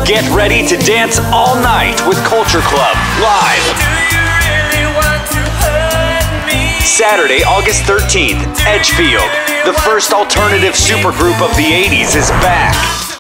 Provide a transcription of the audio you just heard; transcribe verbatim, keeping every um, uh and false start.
Get ready to dance all night with Culture Club live. Saturday, August thirteenth, Edgefield. The first alternative supergroup of the eighties is back.